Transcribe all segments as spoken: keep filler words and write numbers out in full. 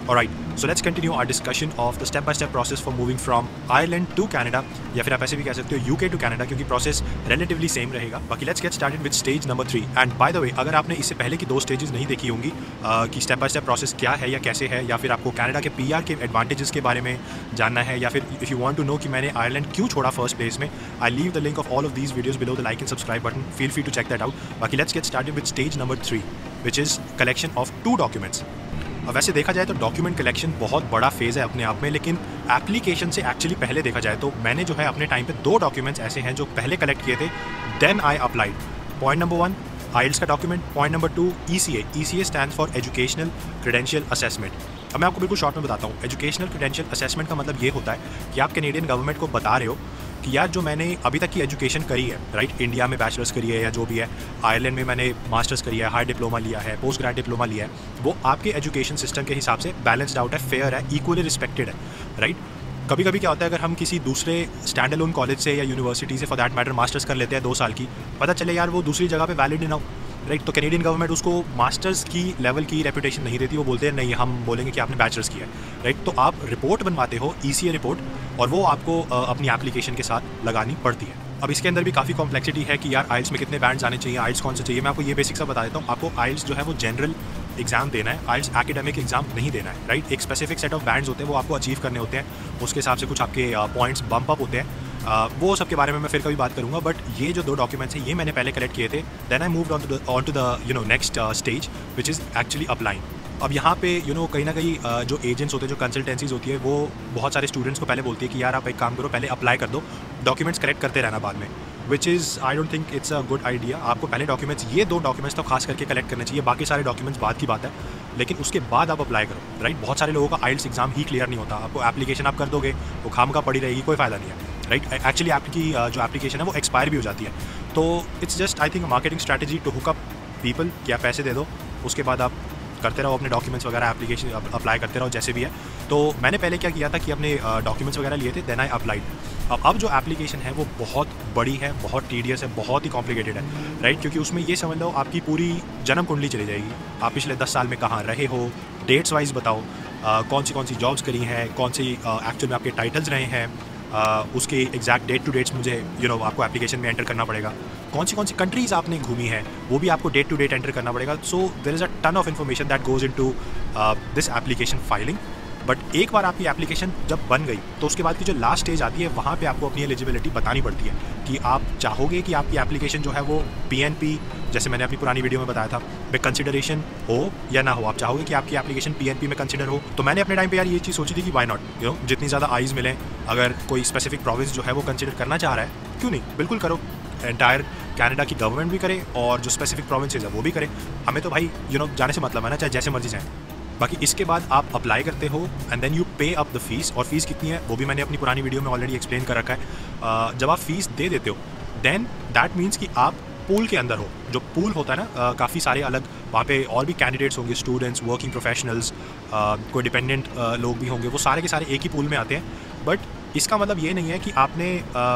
Alright, so let's continue our discussion of the step-by-step process for moving from Ireland to Canada, या फिर आप ऐसे भी कह सकते हो यूके टू कनाडा, क्योंकि प्रोसेस रिलेटिवली सेम रहेगा. बाकी let's get started with stage number three. And by the way, अगर आपने इससे पहले की दो स्टेजेस नहीं देखी होंगी uh, कि स्टेप बाय स्टेप प्रोसेस क्या है या कैसे है, या फिर आपको कनाडा के पीआर के एडवांटेजेस के बारे में जानना है, या फिर if you want to know कि मैंने आयरलैंड क्यों छोड़ा फर्स्ट प्लेस में, I leave the link of all of these videos below the like and subscribe button. Feel free to check that out. बाकी let's get started with stage number three, which is collection of two documents. अब वैसे देखा जाए तो document collection बहुत बड़ा phase है अपने आप में, लेकिन एप्लीकेशन से एक्चुअली पहले देखा जाए तो मैंने जो है अपने टाइम पे दो डॉक्यूमेंट्स ऐसे हैं जो पहले कलेक्ट किए थे, then I applied. Point number one, IELTS का document. Point number two, E C A. E C A stands for educational credential assessment. अब मैं आपको बिल्कुल शॉर्ट में बताता हूँ. एजुकेशनल क्रेडेंशियल असेसमेंट का मतलब ये होता है कि आप कैनेडियन गवर्नमेंट को बता रहे हो कि यार जो मैंने अभी तक की एजुकेशन करी है, राइट, इंडिया में बैचलर्स करी है या जो भी है, आयरलैंड में मैंने मास्टर्स करी है, हाई डिप्लोमा लिया है, पोस्ट ग्रेड डिप्लोमा लिया है, वो आपके एजुकेशन सिस्टम के हिसाब से बैलेंस्ड आउट है, फेयर है, इक्वली रिस्पेक्टेड है, राइट. कभी कभी क्या होता है, अगर हम किसी दूसरे स्टैंड अलोन कॉलेज से या यूनिवर्सिटी से फॉर दैट मैटर मास्टर्स कर लेते हैं दो साल की, पता चले यार वो दूसरी जगह पे वैलिड ना हो, राइट, तो कैनेडियन गवर्नमेंट उसको मास्टर्स की लेवल की रेपुटेशन नहीं देती. वो बोलते हैं नहीं, हम बोलेंगे कि आपने बैचलर्स किया है, राइट. तो आप रिपोर्ट बनवाते हो, ई सी ए रिपोर्ट, और वो आपको अपनी एप्लीकेशन के साथ लगानी पड़ती है. अब इसके अंदर भी काफ़ी कॉम्प्लेक्सिटी है कि यार आइल्स में कितने बैंड्स आने चाहिए, आइल्स कौन से चाहिए. मैं आपको ये बेसिक सा बता देता हूँ. आपको आइल्स जो है वो जनरल एग्जाम देना है, आइल्स एकेडमिक एग्जाम नहीं देना है, राइट. एक स्पेसिफिक सेट ऑफ बैंड्स होते हैं, वो आपको अचीव करने होते हैं, उसके हिसाब से कुछ आपके पॉइंट्स बम्प अप होते हैं. Uh, वो सब के बारे में मैं फिर कभी बात करूँगा. बट ये जो दो डॉक्यूमेंट्स हैं ये मैंने पहले कलेक्ट किए थे. Then I moved on to on to the you know next stage which is actually applying. अब यहाँ पे यू नो कहीं ना कहीं uh, जो एजेंट्स होते हैं, जो कंसल्टेंसीज होती है, वो बहुत सारे स्टूडेंट्स को पहले बोलती है कि यार आप एक काम करो, पहले अप्लाई कर दो, डॉक्यूमेंट्स करेक्ट करते रहना बाद में, which is I don't think it's a good idea. आपको पहले डॉक्यूमेंट्स, ये दो डॉक्यूमेंट्स तो खास करके कलेक्ट करने चाहिए, बाकी सारे डॉक्यूमेंट्स बाद की बात है, लेकिन उसके बाद आप अप्लाई करो, राइट. बहुत सारे लोगों का आइल्स एग्जाम ही क्लियर नहीं होता. आपको एप्लीकेशन आप कर दोगे, वो खाम का पड़ी रहेगी, कोई फ़ायदा नहीं है, राइट. एक्चुअली आपकी जो एप्लीकेशन है वो एक्सपायर भी हो जाती है. तो it's just I think marketing strategy to hook up people कि आप पैसे दे दो, उसके बाद आप करते रहो अपने डॉक्यूमेंट्स वगैरह, एप्लीकेशन अप्लाई करते रहो जैसे भी है. तो मैंने पहले क्या किया था कि अपने डॉक्यूमेंट्स वगैरह लिए थे, देन आई अप्लाइड. अब अब जो एप्लीकेशन है वो बहुत बड़ी है, बहुत टीडियस है, बहुत ही कॉम्प्लिकेटेड है, राइट. क्योंकि उसमें ये समझ लो आपकी पूरी जन्म कुंडली चली जाएगी. आप पिछले दस साल में कहाँ रहे हो, डेट्स वाइज बताओ, आ, कौन सी कौन सी जॉब्स करी हैं, कौन सी एक्चुअल में आपके टाइटल्स रहे हैं, Uh, उसके एग्जैक्ट डेट टू डेट्स मुझे यू नो आपको एप्लीकेशन में एंटर करना पड़ेगा. कौन सी कौन सी कंट्रीज़ आपने घूमी है वो भी आपको डेट टू डेट एंटर करना पड़ेगा. So there is a ton of information that goes into this application filing. But एक बार आपकी एप्लीकेशन जब बन गई तो उसके बाद की जो लास्ट स्टेज आती है, वहाँ पे आपको अपनी एलिजिबिलिटी बतानी पड़ती है कि आप चाहोगे कि आपकी एप्लीकेशन जो है वो पी एन पी, जैसे मैंने अपनी पुरानी वीडियो में बताया था, में कंसिडरेशन हो या ना हो. आप चाहोगे कि आपकी एप्लीकेशन पी एन पी में कंसिडर हो. तो मैंने अपने टाइम पे यार ये चीज़ सोची थी कि वाई नॉट, यू नो, जितनी ज़्यादा आइज़ मिलें, अगर कोई स्पेसिफिक प्रोविंस जो है वो कंसिडर करना चाह रहा है, क्यों नहीं, बिल्कुल करो. एंटायर कनाडा की गवर्नमेंट भी करे और जो स्पेसिफिक प्रोविंसेज है वो भी करे. हमें तो भाई यू नो जाने से मतलब है ना, चाहे जैसे मर्जी जाए. बाकी इसके बाद आप अप्लाई करते हो and then you pay up the fees. और फीस कितनी है वो भी मैंने अपनी पुरानी वीडियो में ऑलरेडी एक्सप्लेन कर रखा है. uh, जब आप फीस दे देते हो, देन दैट मीन्स कि आप पूल के अंदर हो. जो पूल होता है ना, uh, काफ़ी सारे अलग वहाँ पे और भी कैंडिडेट्स होंगे, स्टूडेंट्स, वर्किंग प्रोफेशनल्स, uh, कोई डिपेंडेंट uh, लोग भी होंगे, वो सारे के सारे एक ही पूल में आते हैं. बट इसका मतलब ये नहीं है कि आपने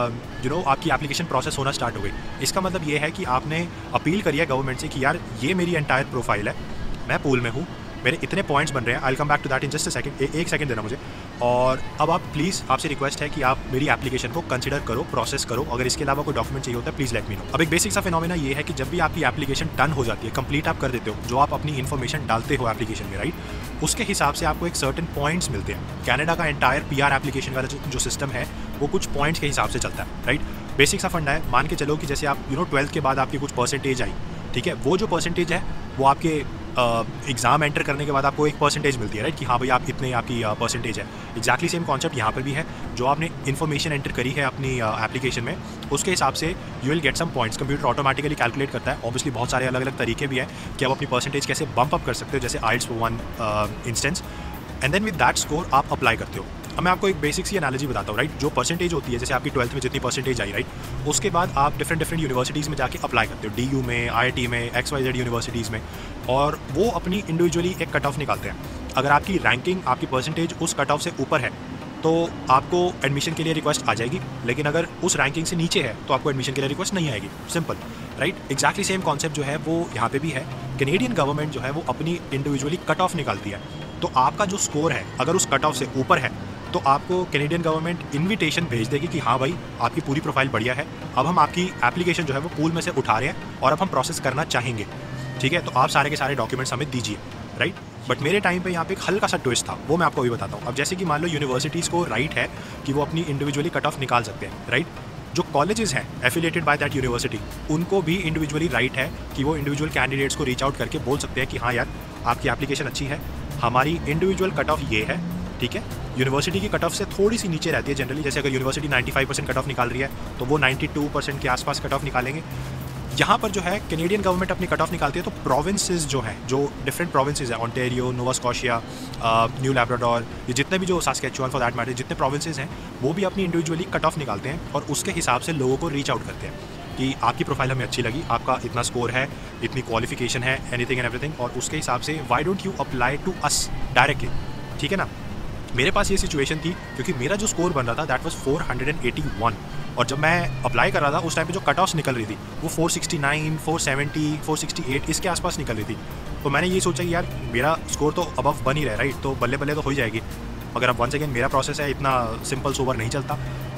यू नो आपकी एप्लीकेशन प्रोसेस होना स्टार्ट हो गई. इसका मतलब ये है कि आपने अपील करी है गवर्नमेंट से कि यार ये मेरी एंटायर प्रोफाइल है, मैं पूल में हूँ, मेरे इतने पॉइंट्स बन रहे हैं, I will come back to that in just a second. एक सेकंड देना मुझे. और अब आप प्लीज़, आपसे रिक्वेस्ट है कि आप मेरी एप्लीकेशन को कंसिडर करो, प्रोसेस करो. अगर इसके अलावा कोई डॉक्यूमेंट चाहिए होता है प्लीज़ लेट मी नो. अब एक बेसिक सा फिनोमेना ये है कि जब भी आपकी एप्लीकेशन डन हो जाती है, कंप्लीट आप कर देते हो, जो आप अपनी इन्फॉर्मेशन डालते हो एप्लीकेशन में, राइट, उसके हिसाब से आपको एक सर्टेन पॉइंट्स मिलते हैं. कनाडा का एंटायर पी आर एप्लीकेशन वाला जो, जो सिस्टम है वो कुछ पॉइंट्स के हिसाब से चलता है, राइट. बेसिक सा फंडा है. मान के चलो कि जैसे आप यू नो ट्वेल्थ के बाद आपकी कुछ परसेंटेज आई, ठीक है, वो जो परसेंटेज है वो आपके एग्ज़ाम uh, एंटर करने के बाद आपको एक परसेंटेज मिलती है, राइट, कि हाँ भाई आप इतने आपकी परसेंटेज uh, है. एक्जैक्टली सेम कॉन्सेप्ट यहाँ पर भी है. जो आपने इन्फॉर्मेशन एंटर करी है अपनी एप्लीकेशन uh, में, उसके हिसाब से you will get some points. Computer automatically calculate करता है. ऑब्वियसली बहुत सारे अलग अलग तरीके भी हैं कि आप अपनी परसेंटेज कैसे बम्प अप कर सकते हो, जैसे IELTS for one instance, and then with that score आप अप्लाई करते हो. अब मैं आपको एक बेसिक सी एनालॉजी बताता हूँ, राइट. जो परसेंटेज होती है, जैसे आपकी ट्वेल्थ में जितनी परसेंटेज आई, राइट, उसके बाद आप डिफरेंट डिफरेंट यूनिवर्सिटीज़ में जाके अप्लाई करते हो, डी यू में, आई आई टी में, एक्स वाई जेड यूनिवर्सिटीज़ में, और वो अपनी इंडिविजुअली एक कट ऑफ निकालते हैं. अगर आपकी रैंकिंग, आपकी परसेंटेज उस कट ऑफ से ऊपर है तो आपको एडमिशन के लिए रिक्वेस्ट आ जाएगी. लेकिन अगर उस रैंकिंग से नीचे है तो आपको एडमिशन के लिए रिक्वेस्ट नहीं आएगी. Simple, right. Exactly same concept जो है वो यहाँ पे भी है. कैनेडियन गवर्नमेंट जो है वो अपनी इंडिविजुअली कट ऑफ निकालती है. तो आपका जो स्कोर है अगर उस कट ऑफ से ऊपर है तो आपको कैनेडियन गवर्नमेंट इन्विटेशन भेज देगी कि हाँ भाई आपकी पूरी प्रोफाइल बढ़िया है, अब हम आपकी एप्लीकेशन जो है वो पूल में से उठा रहे हैं और अब हम प्रोसेस करना चाहेंगे, ठीक है, तो आप सारे के सारे डॉक्यूमेंट्स हमें दीजिए, राइट। बट मेरे टाइम पे यहाँ पे एक हल्का सा ट्विस्ट था, वो मैं आपको अभी बताता हूँ। अब जैसे कि मान लो यूनिवर्सिटीज़ को राइट है कि वो अपनी इंडिविजुअली कट ऑफ निकाल सकते हैं, राइट। जो कॉलेजेस हैं एफिलिएटेड बाय दैट यूनिवर्सिटी, उनको भी इंडिविजुअली राइट है कि वो इंडिविजुअल कैंडिडेट्स को रीच आउट करके बोल सकते हैं कि हाँ यार आपकी एप्लीकेशन अच्छी है, हमारी इंडिविजुअल कट ऑफ ये है, ठीक है। यूनिवर्सिटी की कट ऑफ से थोड़ी सी नीचे रहती है जनरली, जैसे अगर यूनिवर्सिटी पचानवे परसेंट कट ऑफ निकाल रही है तो वो बानवे परसेंट के आसपास कट ऑफ निकालेंगे। यहाँ पर जो है कैनेडियन गवर्नमेंट अपनी कट ऑफ निकालती है तो प्रोविंसेस जो हैं, जो डिफरेंट प्रोविंसेस हैं, Ontario, Nova Scotia, New Labrador, ये जितने भी जो सास्कैचुअन फॉर दैट मैटर जितने प्रोविंसेस हैं वो भी अपनी इंडिविजुअली कट ऑफ निकालते हैं और उसके हिसाब से लोगों को रीच आउट करते हैं कि आपकी प्रोफाइल हमें अच्छी लगी, आपका इतना स्कोर है, इतनी क्वालिफिकेशन है, एनीथिंग एंड एवरीथिंग, और उसके हिसाब से why don't you apply to us directly, ठीक है ना। मेरे पास ये सिचुएशन थी क्योंकि मेरा जो स्कोर बन रहा था that was four eighty one, और जब मैं अप्लाई कर रहा था उस टाइम पे जो कट ऑफ्स निकल रही थी वो four sixty nine, four seventy, four sixty eight इसके आसपास निकल रही थी। तो मैंने ये सोचा कि यार मेरा स्कोर तो अबव बन ही रहा है, राइट, तो बल्ले बल्ले तो हो ही जाएगी। मगर अब वंस अगेन मेरा प्रोसेस है, इतना सिंपल सोवर नहीं चलता।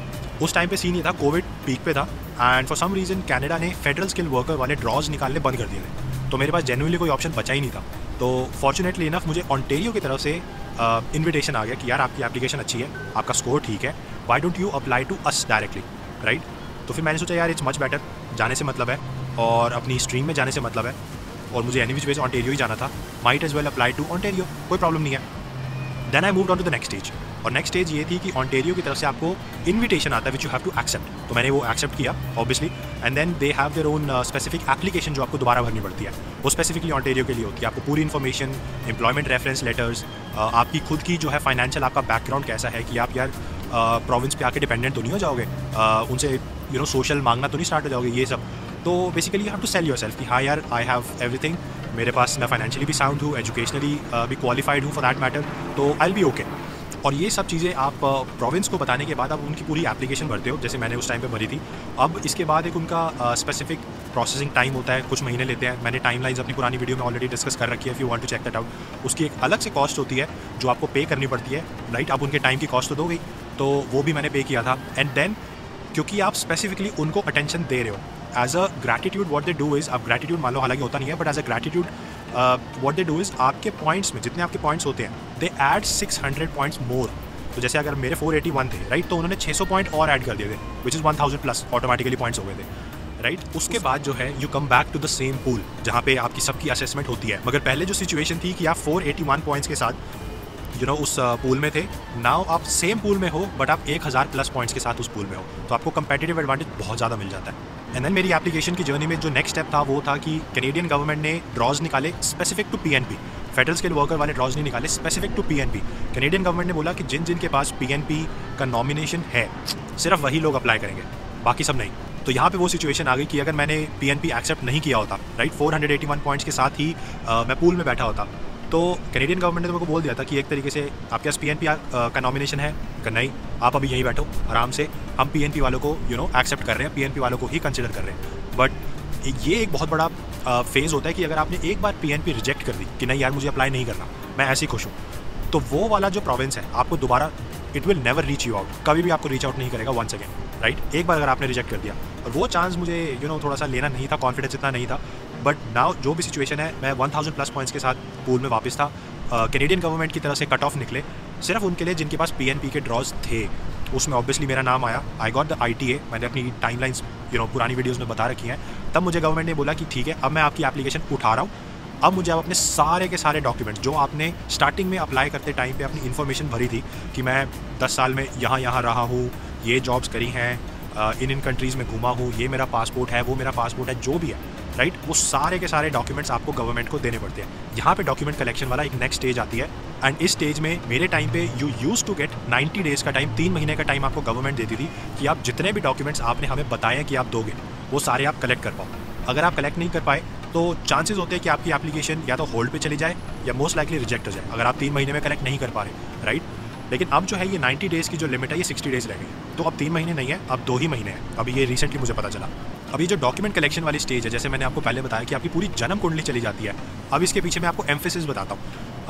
उस टाइम पे सीन ये था, कोविड पीक पे था and for some reason Canada ने फेडरल स्किल वर्कर वाले ड्रॉज निकालने बंद कर दिए थे, तो मेरे पास जेन्युइनली कोई ऑप्शन बचा ही नहीं था। तो फॉर्चुनेटली इनफ मुझे ओंटारियो की तरफ से इन्विटेशन आ गया कि यार आपकी एप्लीकेशन अच्छी है, आपका स्कोर ठीक है, why don't you apply to us directly, right. तो फिर मैंने सोचा यार इट्स मच बेटर, जाने से मतलब है और अपनी स्ट्रीम में जाने से मतलब है, और मुझे एनी विच वेज ओंटारियो ही जाना था, might as well apply to Ontario, कोई प्रॉब्लम नहीं है। Then I moved on to the next stage, और नेक्स्ट स्टेज ये थी कि ओंटारियो की तरफ से आपको इन्विटेशन आता है which you have to accept, तो मैंने वो एक्सेप्ट किया obviously, and then they have their own specific application जो आपको दोबारा भरनी पड़ती है, वो स्पेसिफिकली ओंटारियो के लिए होती है। आपको पूरी इन्फॉर्मेशन, एम्प्लॉयमेंट रेफरेंस लेटर्स, आपकी खुद की जो है फाइनेंशियल आपका बैकग्राउंड कैसा है कि आप यार प्रोविंस पे आके डिपेंडेंट तो नहीं हो जाओगे, uh, उनसे यू नो सोशल मांगना तो नहीं स्टार्ट हो जाओगे, ये सब। तो basically you have to sell yourself कि हाँ यार आई हैव एवरीथिंग, मेरे पास मैं फाइनेंशियली भी साउंड हूँ, एजुकेशनली भी क्वालिफाइड हूँ फॉर दैट मैटर, तो आई विल बी ओके। और ये सब चीज़ें आप प्रोविंस को बताने के बाद आप उनकी पूरी एप्लीकेशन भरते हो, जैसे मैंने उस टाइम पे भरी थी। अब इसके बाद एक उनका स्पेसिफिक प्रोसेसिंग टाइम होता है, कुछ महीने लेते हैं। मैंने टाइमलाइंस अपनी पुरानी वीडियो में ऑलरेडी डिस्कस कर रखी है, if you want to check that out. उसकी एक अलग से कॉस्ट होती है जो आपको पे करनी पड़ती है, राइट। आप उनके टाइम की कॉस्ट तो दो गई, तो वो भी मैंने पे किया था। एंड देन क्योंकि आप स्पेसिफिकली उनको अटेंशन दे रहे हो as a gratitude, what they do is, आप ग्रैटिट्यूड मान लो, हालांकि होता नहीं है, but as a gratitude what they do is आपके पॉइंट्स में जितने आपके पॉइंट्स होते हैं they add six hundred points more. तो जैसे अगर मेरे फोर एटी वन थे, राइट, तो उन्होंने छः सौ पॉइंट और ऐड कर दिए थे, which is one thousand plus automatically points हो गए थे, राइट। उसके बाद जो है you come back to the same pool जहाँ पे आपकी सबकी असेसमेंट होती है। मगर पहले जो सिचुएशन थी कि आप फोर एटी वन पॉइंट्स के साथ यू नो उस पूल में थे, नाउ आप सेम पूल में हो बट आप एक हज़ार प्लस पॉइंट्स के साथ उस पूल में हो, तो आपको कंपेटिटिव एडवांटेज बहुत ज़्यादा मिल जाता है। एंड देन मेरी एप्लीकेशन की जर्नी में जो नेक्स्ट स्टेप था वो था कि कैनेडियन गवर्नमेंट ने ड्रॉज निकाले specific to PNP, federal skill worker वाले ड्रॉज नहीं निकाले, specific to PNP. Canadian government ने बोला कि जिन जिन के पास पीएनपी का नॉमिनेशन है सिर्फ वही लोग अप्लाई करेंगे, बाकी सब नहीं। तो यहाँ पे वो सिचुएशन आ गई कि अगर मैंने पीएनपी एक्सेप्ट नहीं किया होता, right, four eighty one points के साथ ही आ, मैं पूल में बैठा होता, तो कैनेडियन गवर्नमेंट ने मेरे को बोल दिया था कि एक तरीके से आपके पास पीएनपी का नॉमिनेशन है, नहीं आप अभी यहीं बैठो आराम से, हम पीएनपी वालों को यू नो एक्सेप्ट कर रहे हैं, पीएनपी वालों को ही कंसिडर कर रहे हैं। बट ये एक बहुत बड़ा फेज़ होता है कि अगर आपने एक बार पीएनपी रिजेक्ट कर दी कि नहीं यार मुझे अप्लाई नहीं करना, मैं ऐसे ही खुश हूँ, तो वो वाला जो प्रोविंस है आपको दोबारा it will never reach you out, कभी भी आपको रीच आउट नहीं करेगा वंस अगेन, राइट। एक बार अगर आपने रिजेक्ट कर दिया, और वो चांस मुझे यू नो थोड़ा सा लेना नहीं था, कॉन्फिडेंस इतना नहीं था। बट नाउ जो भी सिचुएशन है, मैं वन थाउजेंड प्लस पॉइंट्स के साथ पूल में वापस था। कैनेडियन uh, गवर्नमेंट की तरफ से कट ऑफ निकले सिर्फ उनके लिए जिनके पास पीएनपी के ड्रॉज थे, उसमें ऑब्वियसली मेरा नाम आया। आई गॉट द आईटीए, मैंने अपनी टाइमलाइंस यू नो पुरानी वीडियोस में बता रखी हैं। तब मुझे गवर्नमेंट ने बोला कि ठीक है अब मैं आपकी एप्लीकेशन उठा रहा हूँ, अब मुझे आप अपने सारे के सारे डॉक्यूमेंट्स जो आपने स्टार्टिंग में अप्लाई करते टाइम पे अपनी इन्फॉर्मेशन भरी थी कि मैं दस साल में यहाँ यहाँ रहा हूँ, ये जॉब्स करी हैं, इन इन कंट्रीज़ में घूमा हूँ, ये मेरा पासपोर्ट है, वो मेरा पासपोर्ट है, जो भी है, राइट, वो सारे के सारे डॉक्यूमेंट्स आपको गवर्नमेंट को देने पड़ते हैं। यहाँ पे डॉक्यूमेंट कलेक्शन वाला एक नेक्स्ट स्टेज आती है, एंड इस स्टेज में मेरे टाइम पे you use to get ninety days का टाइम, तीन महीने का टाइम आपको गवर्नमेंट देती थी कि आप जितने भी डॉक्यूमेंट्स आपने हमें बताए कि आप दोगे वो सारे आप कलेक्ट कर पाओ। अगर आप कलेक्ट नहीं कर पाए तो चांसेस होते हैं कि आपकी एप्लीकेशन या तो होल्ड पे चली जाए या मोस्ट लाइकली रिजेक्ट हो जाए, अगर आप तीन महीने में कलेक्ट नहीं कर पा रहे, राइट। लेकिन अब जो है ये नाइन्टी डेज़ की जो लिमिट है ये सिक्सटी डेज़ रह गई, तो अब तीन महीने नहीं है, अब दो ही महीने हैं। अभी ये रिसेंटली मुझे पता चला। अभी जो डॉक्यूमेंट कलेक्शन वाली स्टेज है, जैसे मैंने आपको पहले बताया कि आपकी पूरी जन्म कुंडली चली जाती है, अब इसके पीछे मैं आपको एम्फेसिस बताता हूँ।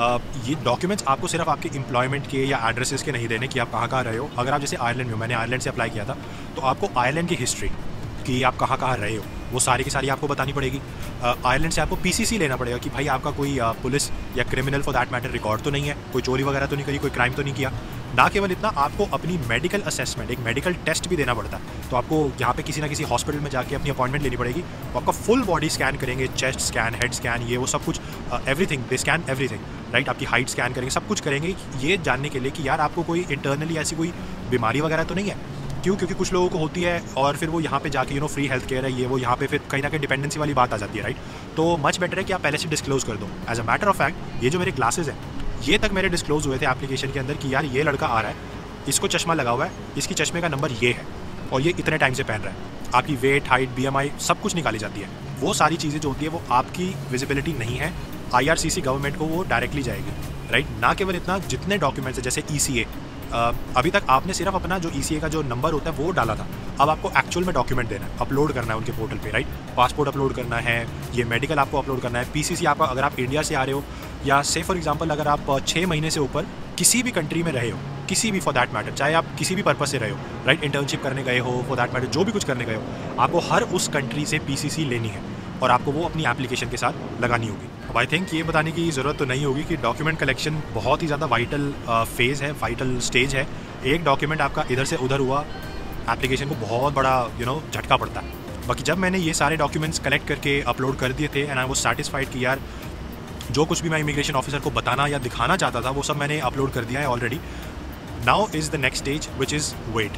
ये डॉक्यूमेंट्स आपको सिर्फ आपके एम्प्लॉयमेंट के या एड्रेसेस के नहीं देने कि आप कहाँ कहाँ रहे हो। अगर आप जैसे आयरलैंड में, मैंने आयरलैंड से अप्लाई किया था, तो आपको आयरलैंड की हिस्ट्री कि आप कहाँ कहाँ रहे हो वो सारी की सारी आपको बतानी पड़ेगी। आयरलैंड से आपको पीसीसी लेना पड़ेगा कि भाई आपका कोई आ, पुलिस या criminal for that matter record तो नहीं है, कोई चोरी वगैरह तो नहीं करी, कोई क्राइम तो नहीं किया। ना केवल इतना, आपको अपनी मेडिकल असेसमेंट, एक मेडिकल टेस्ट भी देना पड़ता है। तो आपको यहाँ पे किसी ना किसी हॉस्पिटल में जाके अपनी अपॉइंटमेंट लेनी पड़ेगी। तो आपका फुल बॉडी स्कैन करेंगे, चेस्ट स्कैन, हेड स्कैन, ये वो सब कुछ, everything, they scan everything, right. आपकी हाइट स्कैन करेंगे, सब कुछ करेंगे ये जानने के लिए कि यार आपको कोई इंटरनली ऐसी कोई बीमारी वगैरह तो नहीं है। क्यों? क्योंकि कुछ लोगों को होती है और फिर वो यहाँ पे जाके you know free health care है, ये वो, यहाँ पे फिर कहीं ना कहीं डिपेंडेंसी वाली बात आ जाती है, राइट। तो मच बेटर है कि आप पहले से डिस्क्लोज कर दो। As a matter of fact, ये जो मेरे क्लासेस हैं ये तक मेरे डिस्क्लोज हुए थे एप्लीकेशन के अंदर कि यार ये लड़का आ रहा है, इसको चश्मा लगा हुआ है, इसकी चश्मे का नंबर ये है और ये इतने टाइम से पहन रहा है। आपकी वेट, हाइट, बीएमआई सब कुछ निकाली जाती है। वो सारी चीज़ें जो होती है वो आपकी विजिबिलिटी नहीं है, आईआरसीसी गवर्नमेंट को वो डायरेक्टली जाएगी, राइट। ना केवल इतना, जितने डॉक्यूमेंट्स है जैसे ईसीए, अभी तक आपने सिर्फ अपना जो ईसीए का जो नंबर होता है वो डाला था, अब आपको एक्चुअल में डॉक्यूमेंट देना है, अपलोड करना है उनके पोर्टल पे, राइट। पासपोर्ट अपलोड करना है, ये मेडिकल आपको अपलोड करना है, पीसीसी आपका, अगर आप इंडिया से आ रहे हो या से फॉर एग्जांपल अगर आप छः महीने से ऊपर किसी भी कंट्री में रहे हो, किसी भी फॉर दैट मैटर, चाहे आप किसी भी पर्पस से रहे हो, राइट, इंटर्नशिप करने गए हो, फॉर दैट मैटर जो भी कुछ करने गए हो, आपको हर उस कंट्री से पीसीसी लेनी है और आपको वो अपनी एप्लीकेशन के साथ लगानी होगी। अब आई थिंक ये बताने की ज़रूरत तो नहीं होगी कि डॉक्यूमेंट कलेक्शन बहुत ही ज़्यादा वाइटल फेज़ है, वाइटल स्टेज है। एक डॉक्यूमेंट आपका इधर से उधर हुआ, एप्लीकेशन को बहुत बड़ा यू नो झटका पड़ता है। बाकी जब मैंने ये सारे डॉक्यूमेंट्स कलेक्ट करके अपलोड कर दिए थे एंड आई वाज सैटिस्फाइड कि यार जो कुछ भी मैं इमिग्रेशन ऑफिसर को बताना या दिखाना चाहता था वो सब मैंने अपलोड कर दिया है already. Now is the next stage which is wait.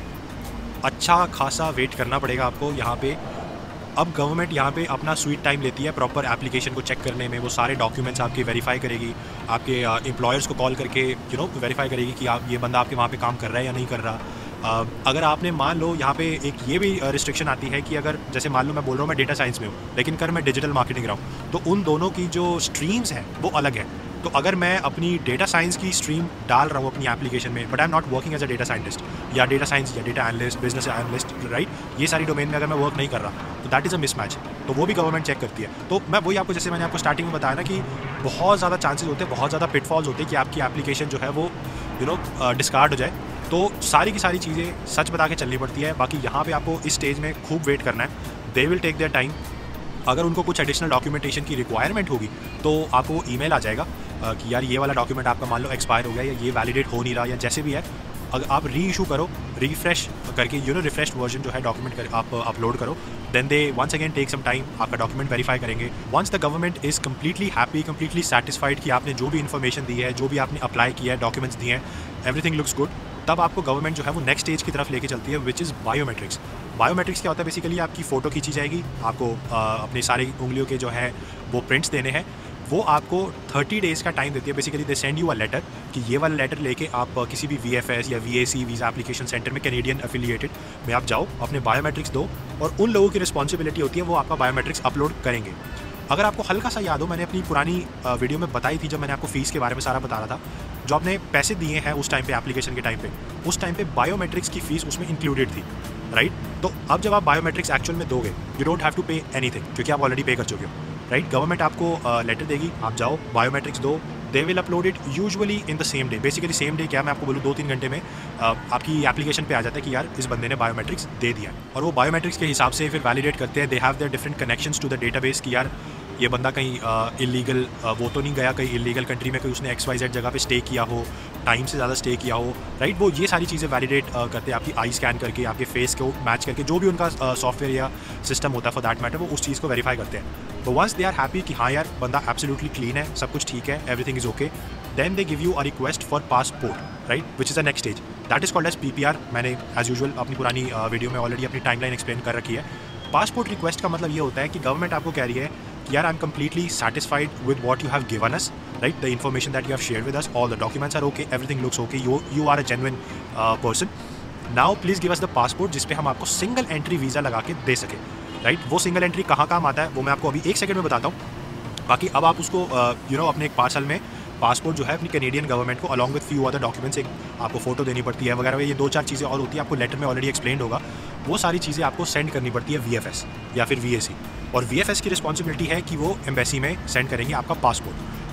अच्छा खासा वेट करना पड़ेगा आपको यहाँ पे। अब गवर्नमेंट यहाँ पे अपना स्वीट टाइम लेती है प्रॉपर एप्लीकेशन को चेक करने में, वो सारे डॉक्यूमेंट्स आपके वेरीफाई करेगी, आपके एम्प्लॉयर्स को कॉल करके यू नो वेरीफाई करेगी कि आप ये बंदा आपके वहाँ पे काम कर रहा है या नहीं कर रहा। Uh, अगर आपने मान लो यहाँ पे एक ये भी रिस्ट्रिक्शन आती है कि अगर जैसे मान लो मैं बोल रहा हूँ मैं डेटा साइंस में हूँ लेकिन कर मैं डिजिटल मार्केटिंग रहा हूँ, तो उन दोनों की जो स्ट्रीम्स हैं वो अलग है। तो अगर मैं अपनी डेटा साइंस की स्ट्रीम डाल रहा हूँ अपनी एप्लीकेशन में, but I am not working as a data scientist या डेटा साइंस या data analyst, business analyst, right, ये सारी डोमेन में अगर मैं वर्क नहीं कर रहा तो दैट इज़ अ मिसमैच। तो वो भी गवर्नमेंट चेक करती है। तो मैं वही आपको, जैसे मैंने आपको स्टार्टिंग में बताया ना कि बहुत ज़्यादा चांसेस होते हैं, बहुत ज़्यादा पिटफॉल्स होते हैं कि आपकी एप्लीकेशन जो है वो यू नो डिस्कार्ड हो जाए। तो सारी की सारी चीज़ें सच बता के चलनी पड़ती है। बाकी यहाँ पे आपको इस स्टेज में खूब वेट करना है। They will take their time. अगर उनको कुछ एडिशनल डॉक्यूमेंटेशन की रिक्वायरमेंट होगी तो आपको ईमेल आ जाएगा कि यार ये वाला डॉक्यूमेंट आपका मान लो एक्सपायर हो गया या ये वैलिडेट हो नहीं रहा या जैसे भी है, अगर आप री इशू करो, रिफ्रेश करके यू नो रिफ्रेश वर्जन जो है डॉक्यूमेंट आप अपलोड करो, then they once again take some time, आपका डॉक्यूमेंट वेरीफाई करेंगे। Once the government is completely happy, completely satisfied कि आपने जो भी इन्फॉर्मेशन दी है, जो भी आपने अप्लाई किया है, डॉक्यूमेंट्स दिए हैं, एवरीथिंग लुक्स गुड, तब आपको गवर्नमेंट जो है वो नेक्स्ट स्टेज की तरफ लेके चलती है, विच इज़ बायोमेट्रिक्स। बायोमेट्रिक्स क्या होता है? बेसिकली आपकी फ़ोटो खींची जाएगी, आपको आ, अपनी सारी उंगलियों के जो है वो प्रिंट्स देने हैं, वो आपको थर्टी डेज़ का टाइम देती है। Basically they send you a letter कि ये वाला लेटर लेके आप किसी भी वी एफ एस या V A C visa application centre में, कैनेडियन एफिलिएटेड में आप जाओ, अपने बायोमेट्रिक्स दो और उन लोगों की रिस्पॉन्सिबिलिटी होती है वो आपका बायोमेट्रिक्स अपलोड करेंगे। अगर आपको हल्का सा याद हो, मैंने अपनी पुरानी वीडियो में बताई थी जब मैंने आपको फ़ीस के बारे में सारा बता रहा था, जो आपने पैसे दिए हैं उस टाइम पे एप्लीकेशन के टाइम पे, उस टाइम पे बायोमेट्रिक्स की फ़ीस उसमें इंक्लूडेड थी, राइट। तो अब जब आप बायोमेट्रिक्स एक्चुअल में दोगे, you don't have to pay anything क्योंकि आप ऑलरेडी पे कर चुके हो, राइट। गवर्नमेंट आपको लेटर देगी, आप जाओ बायोमेट्रिक्स दो, they will upload it usually in the same day. Basically same day क्या मैं आपको बोलूँ, दो तीन घंटे में आपकी एप्लीकेशन पे आ जाता है कि यार इस बंदे ने बायोमेट्रिक्स दे दिया, और वो बायोमेट्रिक्स के हिसाब से फिर वैलिडेट करते हैं। They have their different connections to the database कि यार ये बंदा कहीं इलीगल uh, वो तो नहीं गया कहीं इलीगल कंट्री में, कोई उसने एक्स वाई जेड जगह पे स्टे किया हो, टाइम से ज़्यादा स्टे किया हो, राइट। वो ये सारी चीज़ें वैलिडेट uh, करते हैं, आपकी आई स्कैन करके, आपके फेस को मैच करके, जो भी उनका सॉफ्टवेयर uh, या सिस्टम होता है फॉर दैट मैटर, वो उस चीज़ को वेरीफाई करते हैं। तो वंस दे आर हैप्पी कि हाँ यार बंदा एब्सोल्युटली क्लीन है, सब कुछ ठीक है, everything is okay, then they give you a request for passport, right, which is the next stage, that is called as P P R. मैंने एज यूजुअल अपनी पुरानी वीडियो में ऑलरेडी अपनी टाइमलाइन एक्सप्लेन कर रखी है। पासपोर्ट रिक्वेस्ट का मतलब ये होता है कि गवर्नमेंट आपको कह रही है कि यार I am completely satisfied with what you have given us, right? The information that you have shared with us, all the documents are okay, everything looks okay, you you are a genuine uh, person. Now please give us the passport जिस पे हम आपको single entry visa लगा के दे सके, right. वो single entry कहाँ काम आता है वो मैं आपको अभी एक सेकंड में बताता हूँ। बाकी अब आप उसको यू नो अपने एक पार्सल में पासपोर्ट जो है अपनी कैनेडियन गवर्नमेंट को along with few other documents, एक आपको फोटो देनी पड़ती है वगैरह, ये दो चार चीज़ें और होती है, आपको लेटर में ऑलरेडी एक्सप्लेन होगा, वो सारी चीज़ें आपको सेंड करनी पड़ती है वी एफ एस या फिर वी ए सी, और वी एफ एस की रिस्पॉन्सिबिलिटी है कि वो एम्बेसी में सेंड करेंगे आपका पासपोर्ट, राइट।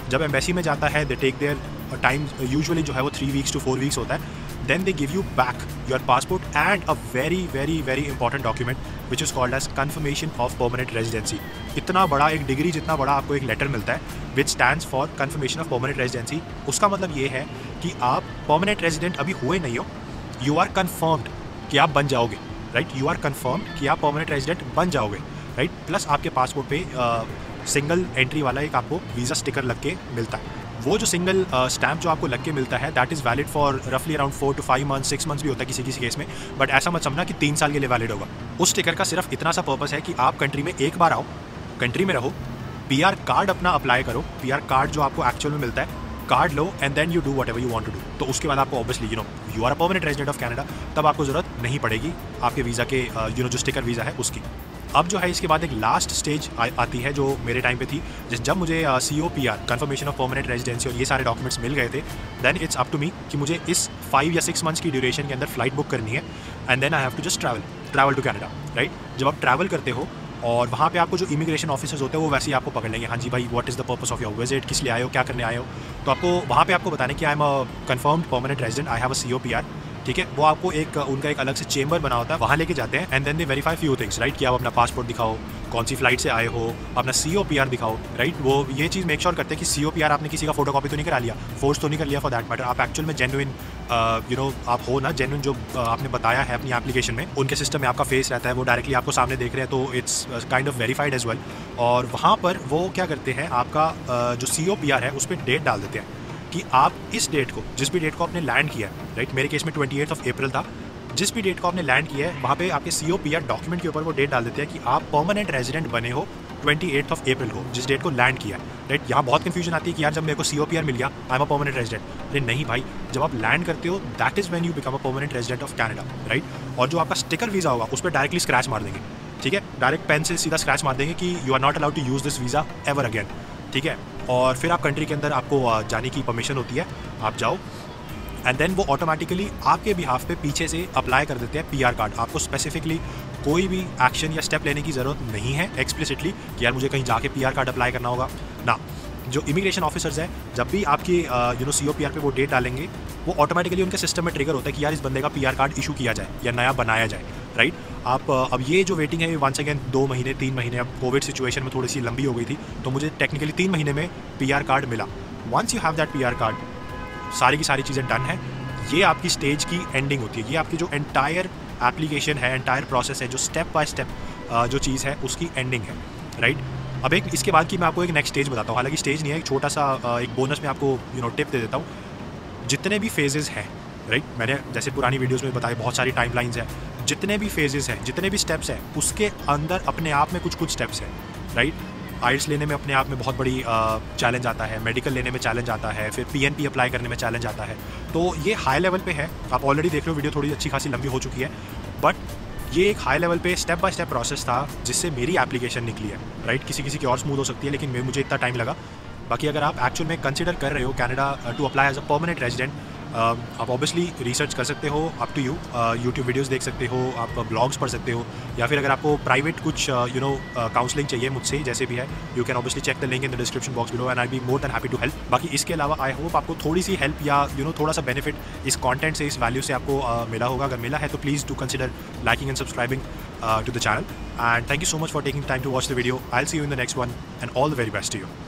जब एम्बेसी में जाता है they take their time, usually जो है वो three weeks to four weeks होता है। Then they give you back your passport and a very very very important document which is called as confirmation of permanent residency. इतना बड़ा एक degree जितना बड़ा आपको एक लेटर मिलता है which stands for confirmation of permanent residency. उसका मतलब ये है कि आप परमानेंट रेजिडेंट अभी हुए नहीं हो, यू आर कन्फर्म्ड कि आप बन जाओगे, राइट। यू आर कन्फर्म्ड कि आप परमानेंट रेजिडेंट बन जाओगे, राइट। प्लस आपके पासपोर्ट पे सिंगल एंट्री वाला एक आपको वीज़ा स्टिकर लग के मिलता है। वो जो सिंगल स्टैम्प जो आपको लग के मिलता है दैट इज़ वैलिड फॉर रफली around four to five months, six months भी होता है किसी किसी केस में, बट ऐसा मत समझना कि तीन साल के लिए वैलिड होगा। उस स्टिकर का सिर्फ इतना सा पर्पस है कि आप कंट्री में एक बार आओ, कंट्री में रहो, पीआर कार्ड अपना अप्लाई करो, पीआर कार्ड जो आपको एक्चुअल में मिलता है कार्ड लो and then you do whatever you want to do. तो उसके बाद आपको obviously you know you are a permanent resident of Canada, तब आपको ज़रूरत नहीं पड़ेगी आपके वीज़ा के यू नो जो स्टिकर वीज़ा है उसकी। अब जो है इसके बाद एक लास्ट स्टेज आ, आती है जो मेरे टाइम पे थी, जिस जब मुझे C O P R confirmation of permanent residency और ये सारे डॉक्यूमेंट्स मिल गए थे, then it's up to me कि मुझे इस फाइव या सिक्स मंथ्स की ड्यूरेशन के अंदर फ्लाइट बुक करनी है and then I have to just travel travel to Canada, right. जब आप ट्रैवल करते हो और वहाँ पे आपको जो इमिग्रेशन ऑफिसर्स होते हैं वो वैसे ही आपको पकड़ लेंगे, हाँ जी भाई what is the purpose of your visit, किस लिए आए हो, क्या करने आए हो। तो आपको वहाँ पे आपको बताने कि I am a confirmed permanent resident, I have a C O P R, ठीक है। वो आपको एक उनका एक अलग से चेंबर बना होता है, वहाँ लेके जाते हैं and then they verify few things, right. कि आप अपना पासपोर्ट दिखाओ, कौन सी फ्लाइट से आए हो, अपना सी ओ पी आर दिखाओ, राइट। वो ये चीज़ मेक श्योर करते हैं कि सी ओ पी आर आपने किसी का फोटो कॉपी तो नहीं करा लिया, फोर्स तो नहीं कर लिया फॉर दैट मैटर, आप एक्चुअल में जेन्युइन यू नो आप हो ना, जेन्युइन जो uh, आपने बताया है अपनी एप्लीकेशन में, उनके सिस्टम में आपका फेस रहता है, वो डायरेक्टली आपको सामने देख रहे हैं, तो it's kind of verified as well. और वहाँ पर वो क्या करते हैं, आपका uh, जो सी ओ पी आर है उस पर डेट डाल देते हैं कि आप इस डेट को, जिस भी डेट को आपने लैंड किया है, राइट। मेरे केस में ट्वेंटी एट ऑफ अप्रैल था, जिस भी डेट को आपने लैंड किया है वहाँ पे आपके C O P R document के ऊपर वो डेट डाल देते हैं कि आप परमानेंट रेजिडेंट बने हो ट्वेंटी एट ऑफ अप्रैल को, जिस डेट को लैंड किया है, राइट। यहाँ बहुत कन्फ्यूजन आती है कि यार जब मेरे को सी ओ पी आर मिल गया I am a permanent resident. अरे नहीं भाई, जब आप लैंड करते हो that is when you become a permanent resident of Canada, right. और जो आपका स्टिकर वीज़ा होगा उस पर डायरेक्टली स्क्रैच मार देंगे, ठीक है, डायरेक्ट पेन से सीधा स्क्रैच मार देंगे कि you are not allowed to use this visa ever again, ठीक है। और फिर आप कंट्री के अंदर आपको जाने की परमिशन होती है, आप जाओ एंड देन वो ऑटोमेटिकली आपके बिहाफ पे पीछे से अप्लाई कर देते हैं पीआर कार्ड। आपको स्पेसिफिकली कोई भी एक्शन या स्टेप लेने की ज़रूरत नहीं है एक्सप्लिसिटली कि यार मुझे कहीं जाके पीआर कार्ड अप्लाई करना होगा ना। जो इमिग्रेशन ऑफिसर्स हैं जब भी आपकी you know C O P R पे वो डेट डालेंगे, वो ऑटोमेटिकली उनके सिस्टम में ट्रिगर होता है कि यार इस बंदे का पीआर कार्ड इशू किया जाए या नया बनाया जाए, राइट। आप अब ये जो वेटिंग है वंस अगेन दो महीने तीन महीने, अब कोविड सिचुएशन में थोड़ी सी लंबी हो गई थी तो मुझे टेक्निकली तीन महीने में पीआर कार्ड मिला। Once you have that PR card, सारी की सारी चीज़ें डन है, ये आपकी स्टेज की एंडिंग होती है। ये आपकी जो एंटायर एप्लीकेशन है, एंटायर प्रोसेस है, जो स्टेप बाय स्टेप जो चीज़ है उसकी एंडिंग है, राइट। अब एक इसके बाद की मैं आपको एक नेक्स्ट स्टेज बताता हूँ, हालांकि स्टेज नहीं है, एक छोटा सा एक बोनस में आपको यू नो टिप दे देता हूँ। जितने भी फेजेज़ हैं, राइट, मैंने जैसे पुरानी वीडियोज़ में बताया बहुत सारी टाइमलाइंस हैं, जितने भी फेजेज़ हैं, जितने भी स्टेप्स हैं, उसके अंदर अपने आप में कुछ कुछ स्टेप्स हैं, राइट। आइल्स लेने में अपने आप में बहुत बड़ी चैलेंज आता है, मेडिकल लेने में चैलेंज आता है, फिर पी एन पी अप्लाई करने में चैलेंज आता है। तो ये हाई लेवल पे है, आप ऑलरेडी देख रहे हो, वीडियो थोड़ी अच्छी खासी लंबी हो चुकी है, बट ये एक हाई लेवल पे स्टेप बाय स्टेप प्रोसेस था जिससे मेरी एप्लीकेशन निकली है, राइट। किसी किसी की और स्मूथ हो सकती है, लेकिन मुझे इतना टाइम लगा। बाकी अगर आप एक्चुअल में कंसिडर कर रहे हो Canada to apply as a permanent resident, आप ऑब्वियसली रिसर्च कर सकते हो, up to you. YouTube videos देख सकते हो, आप ब्लॉग्स पढ़ सकते हो, या फिर अगर आपको प्राइवेट कुछ यू नो काउंसलिंग चाहिए मुझसे जैसे भी है, you can obviously check the link in the description box below and I be more than happy to help. बाकी इसके अलावा आई होप आपको थोड़ी सी हेल्प या यू नो थोड़ा सा बेनिफिट इस कंटेंट से, इस वैल्यू से आपको uh, मिला होगा। अगर मिला है तो please do consider liking and subscribing to the channel, and thank you so much for taking time to watch the video. I will see you in the next one and all the very best to you.